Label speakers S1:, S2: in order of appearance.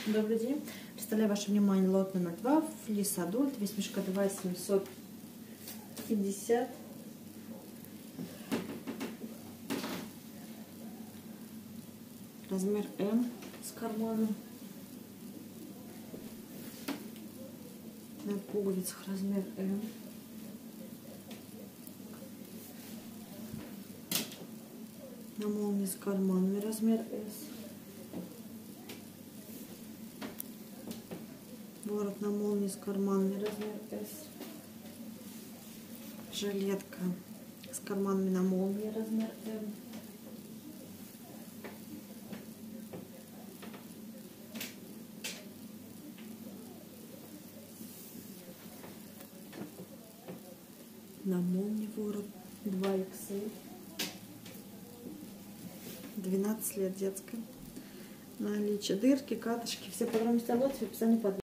S1: Добрый день. Представляю ваше внимание лот номер 2. Флис Адульт. Вес мешка 2750. Размер М с карманом. На пуговицах размер М. На молнии с карманами размер S. Ворот на молнии с карманами размер S. Жилетка с карманами на молнии размер M. На молнии ворот 2XL. 12 лет, детская. Наличие дырки, катышки. Все подробности о лоте в описании под